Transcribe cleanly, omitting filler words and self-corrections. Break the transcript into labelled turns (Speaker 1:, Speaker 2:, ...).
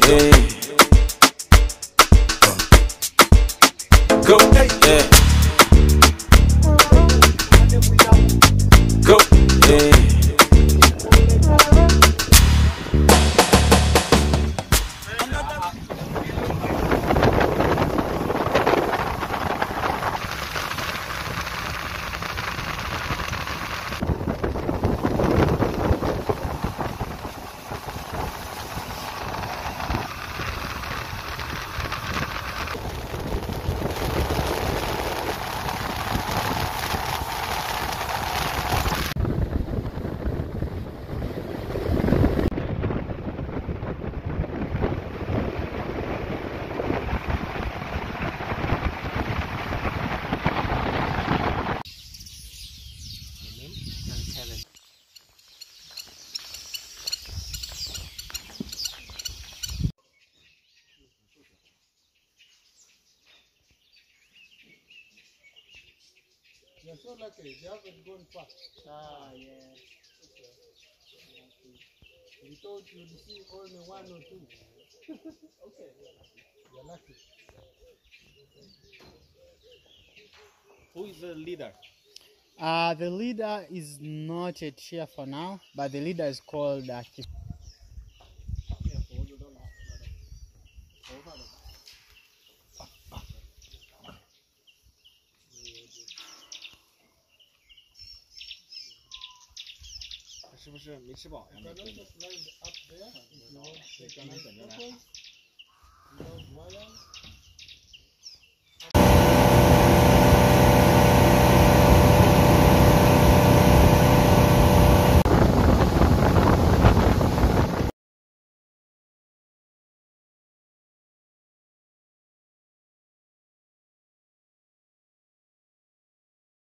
Speaker 1: Hey. Go. Hey. Yeah. Go. Hey.
Speaker 2: You're so lucky, you haven't gone far.
Speaker 3: Ah, yeah.
Speaker 2: We thought you'd see only one or two.
Speaker 3: Okay.
Speaker 2: You're lucky.
Speaker 3: Who is the leader?
Speaker 4: The leader is not yet here for now, but the leader is called
Speaker 3: 是不是没吃饱呀？
Speaker 2: You can also climb up there if you want.
Speaker 3: They can
Speaker 2: Nice
Speaker 3: open your
Speaker 2: purpose, without wires.